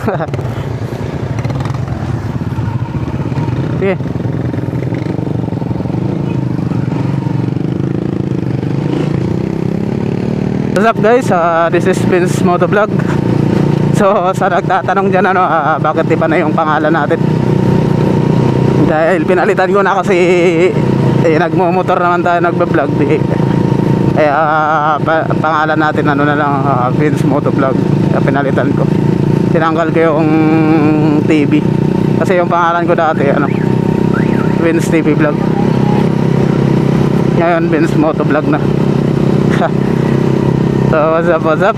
Sige. What's up guys, this is Vince Motovlog. So sa nagtatanong dyan bakit iba na yung pangalan natin, dahil pinalitan ko na kasi nagmumotor naman tayo, nagbablog kaya pangalan natin na lang, Vince Motovlog. Kaya pinalitan ko, tinanggal ko yung TV kasi yung pangalan ko dati Vince TV Vlog. Ngayon Vince Motovlog na. So what's up?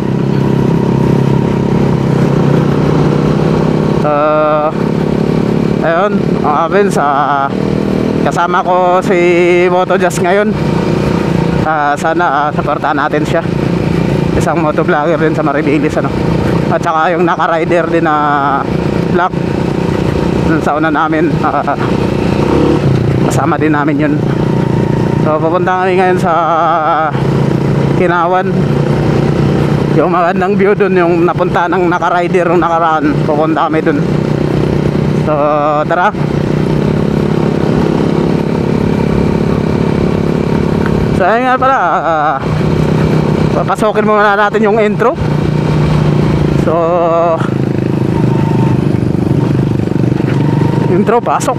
Ayun mga Vince, kasama ko si Motojust ngayon. Sana supportahan natin siya, isang motovlogger din sa Maribilis at saka yung naka-rider din na Black dun sa una namin, kasama din namin yun. So pupunta kami ngayon sa Kinawan. Yung magandang view dun, yung napunta ng naka-rider yung nakaraan, pupunta kami dun. So tara. So ayun nga pala, papasokin muna natin yung intro. So intro, pasok.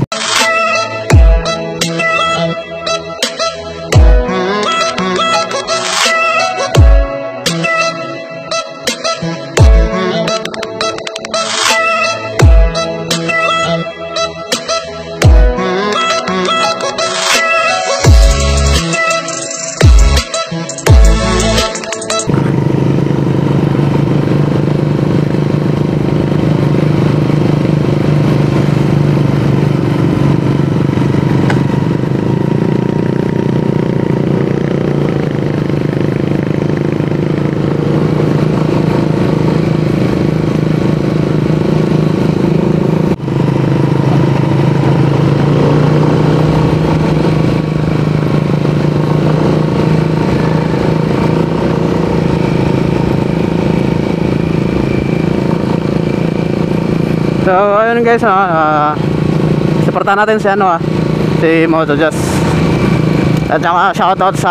So ayun guys, supportan natin si si Motojust. At saka shoutout sa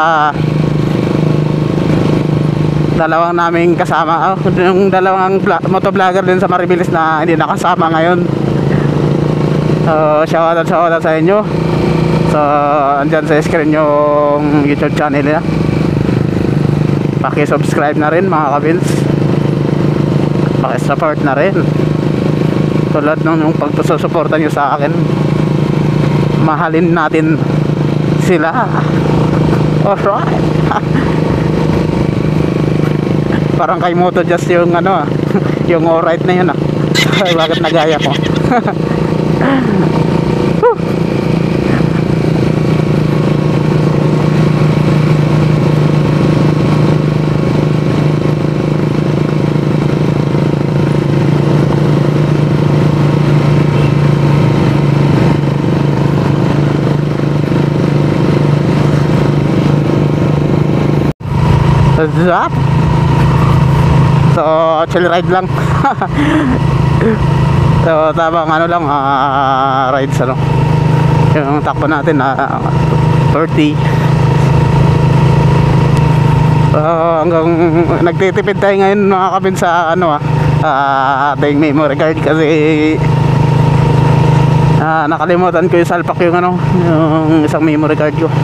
dalawang naming kasama, yung dalawang motovlogger din sa Maribilis na hindi nakasama ngayon. So shoutout sa inyo. So andyan sa screen yung YouTube channel nila, paki-subscribe na rin mga ka-Vince, paki-support na rin tulad ng pagsusuporta nyo sa akin. Mahalin natin sila. Alright. Parang kay Motojust yung yung alright na yun bakit nagaya ko. Zap. So chill ride lang. So tabang lang rides yung takbo natin 30. Hanggang nagtitipid tayo ngayon mga kabin sa ating memory card kasi nakalimutan ko yung salpak yung yung isang memory card ko.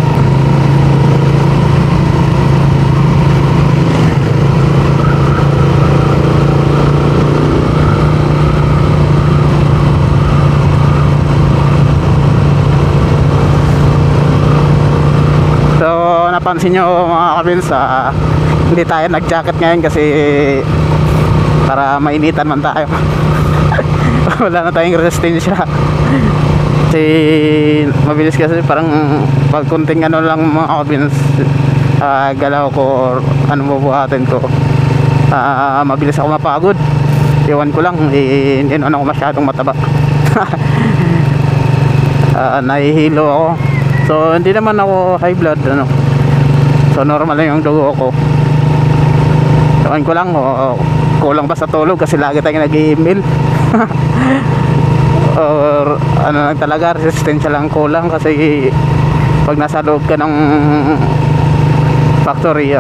Napansin nyo mga ka-Vince, hindi tayo nag-jacket ngayon kasi para mainitan man tayo. Wala na tayong resistensya. Kasi mabilis kasi, parang pag kunting lang mga ka-Vince, galaw ko or bubuhatin ko, mabilis ako mapagod. Iwan ko lang, hindi naman ako masyadong mataba. Nahihilo ako. So hindi naman ako high blood So normal lang yung dugo ko. Iwan ko lang kulang ba sa tulog kasi lagi tayong nag-email. Or ano lang talaga, resistensya lang kulang kasi pag nasa loob ka ng factory,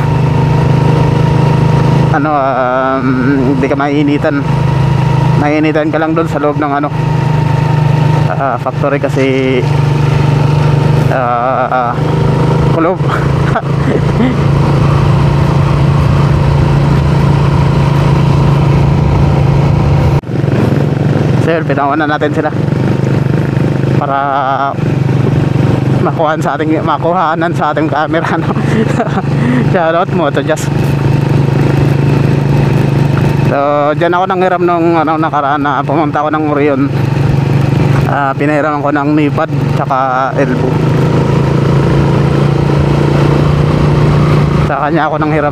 hindi ka maiinitan. Maiinitan ka lang doon sa loob ng factory kasi kulob. So yun, pinawanan natin sila para makuhanan sa ating camera, no? Shoutout Motojust. So dyan ako nanghiram nung nakaraan na pumunta ako ng Orion. Pinahiram ko ng knee pad tsaka elbow. Sa kanya ako nanghiram.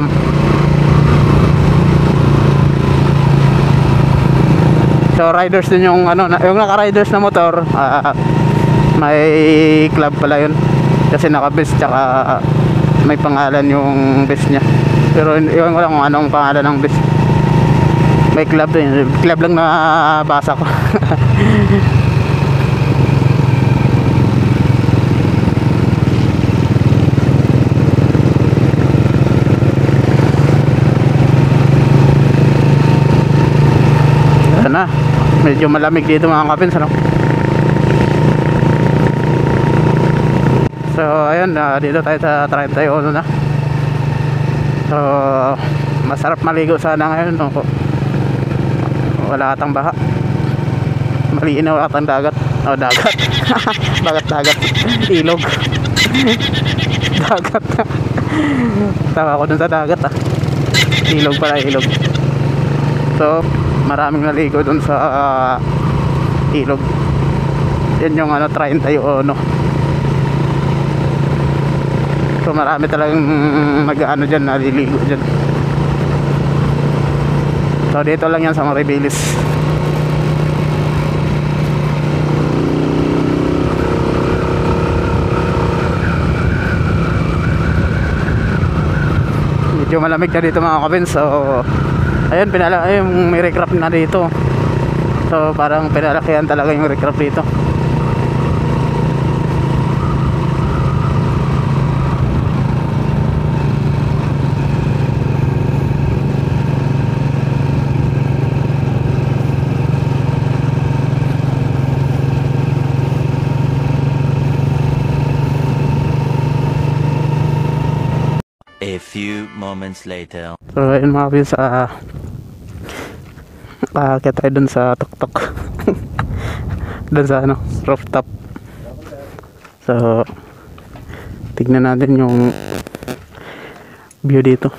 So riders din yung yung naka-riders na motor, may club pala yun kasi naka-base tsaka may pangalan yung base niya. Pero iwan ko lang kung anong pangalan ng base. May club din, club lang na basa ko. Na medyo malamig dito mga kapins, ano? So ayun, dito tayo sa 31 na. So masarap maligo sana ngayon, no? Wala atang baha, malinaw atang dagat. Dagat. Bakit dagat? Ilog. Dagat. Tawa ko dun sa dagat, ilog pala, ilog. So maraming naligo dun sa ilog. Yan yung 31. So marami talagang dyan, naliligo dyan. So dito lang yan sa Maribeles. Medyo malamig na dito mga kapins. So ayun, may recraft na dito. So parang pinalakihan talaga yung recraft dito. A few moments later. So ayun mga kapins, kaya tayo dun sa tuktok. Dun sa rooftop. So tignan natin yung view dito.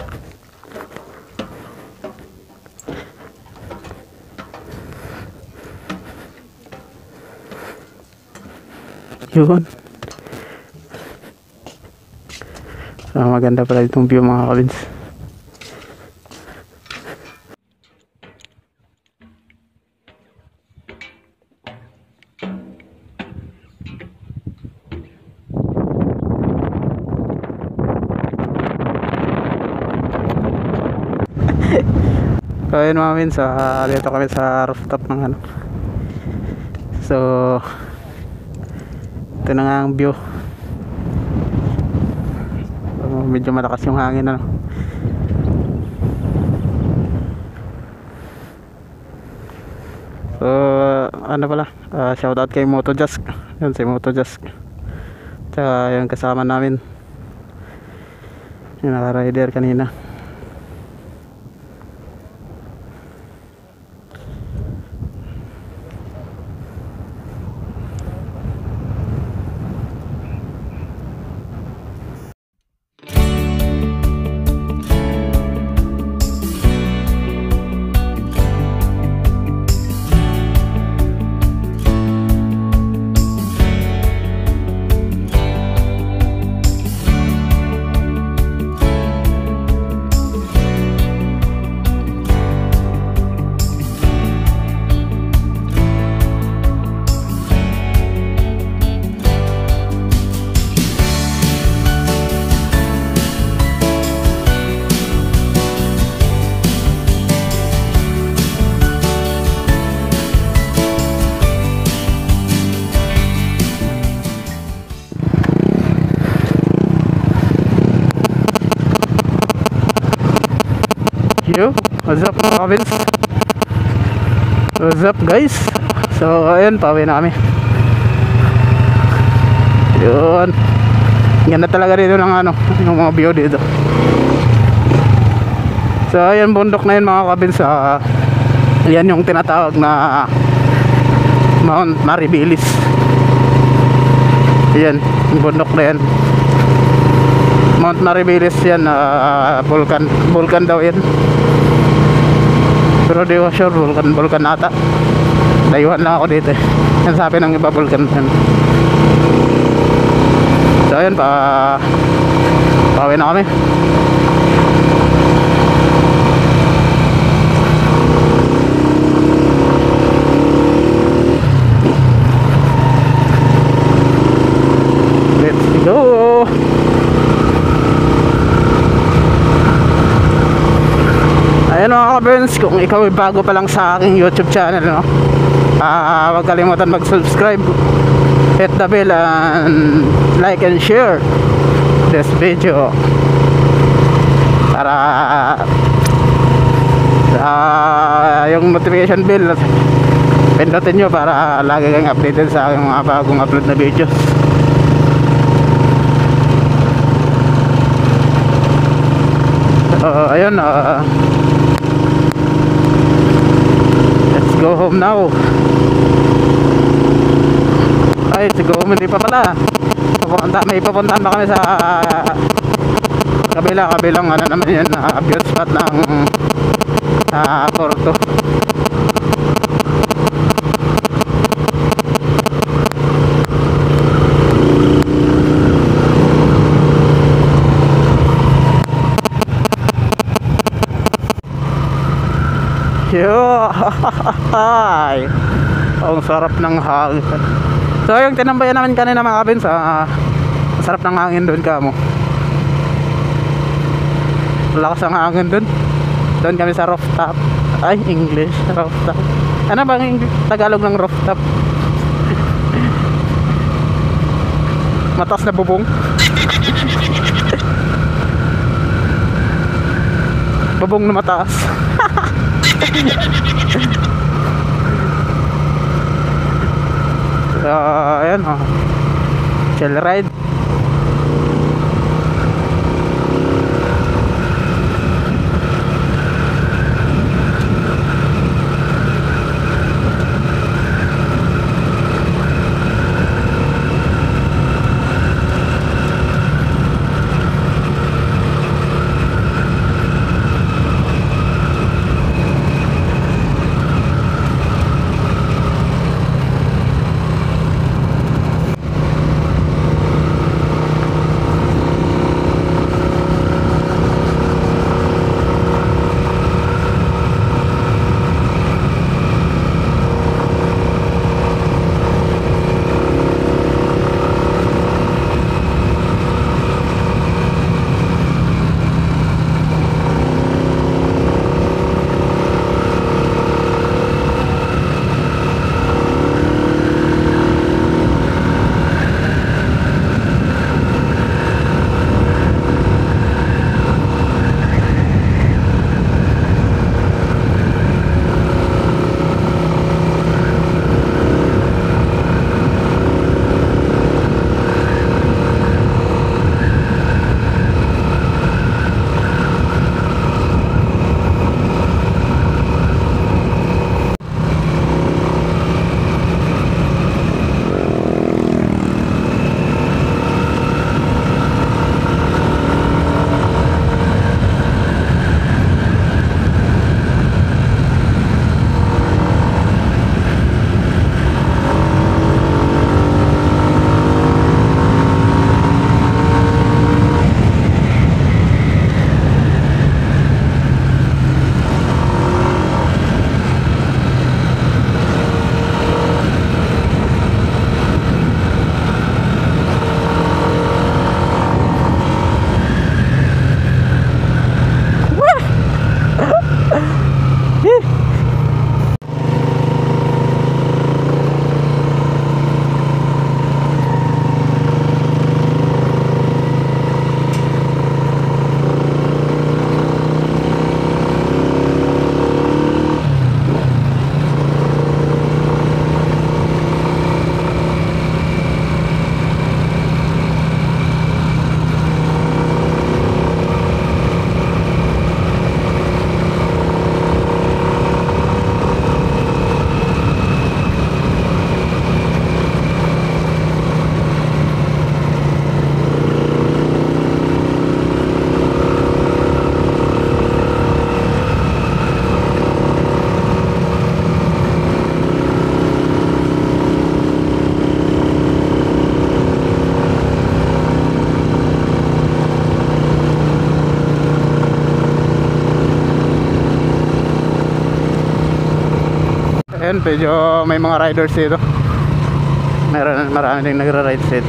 Yun. So maganda pala itong view mga kabins. So ayun mga kabins, dito kami sa rooftop ng So ito na nga ang view. Medyo malakas yung hangin, So pala, shout out kay Motojust. Yun si Motojust, tsaka yung kasama namin yung naka-rider kanina. Yo, what's up mga kabins? What's up guys? So ayun, pauwi na kami. Yun, ganda talaga dito ng ano, yung mga view dito. So ayun, bundok na yun mga kabins. Yan yung tinatawag na Mount Maribilis. Yan, yung bundok na yan, Mount Maribilis yan. Vulcan daw yan, pero di ko sure. Vulcan ata. Dayuhan lang ako dito eh. Yan sabi ng iba, vulcan yan. So ayun, pauwi na kami. Let's go. Ayun mga ka-friends, kung ikaw ay bago pa lang sa aking YouTube channel, no? Huwag kalimutan mag-subscribe, hit the bell, and like and share this video para yung notification bell pindutin nyo para lagi kang updated sa aking mga bagong upload na videos. Ayun, let's go home now. Ay, let's go home, hindi pa pala. May papuntahan pa kami sa kabilang ano naman yun, view spot ng Porto. Yo, ay, ang sarap ng hangin. So yung tinambayan namin kanina mga kabins, sarap ng hangin doon kamo. Lakas ang hangin doon. Doon kami sa rooftop. Ay, English, rooftop. Ano bang Tagalog ng rooftop? Mataas na bubong. Bubong na mataas. So, ayan, chill ride. ngayon medyo may mga riders dito. Marami ding nagra-ride set.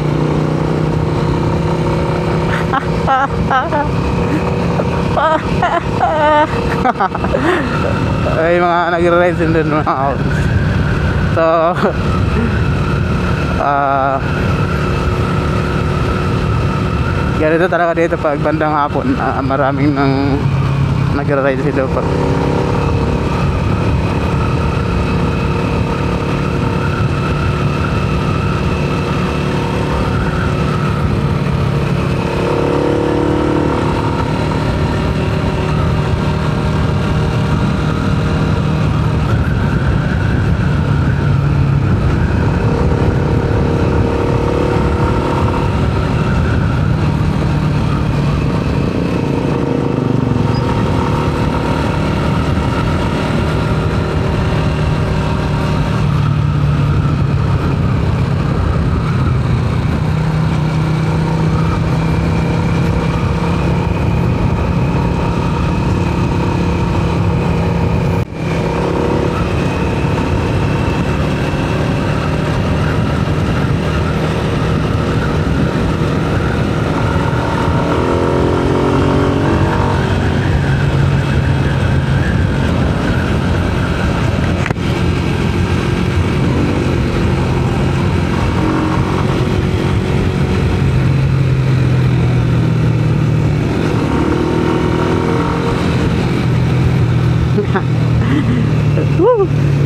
Ay mga nagra-ride din dun mga out. So ganito talaga dito pag bandang hapon, maraming nang nagra-ride dito pa. Woo!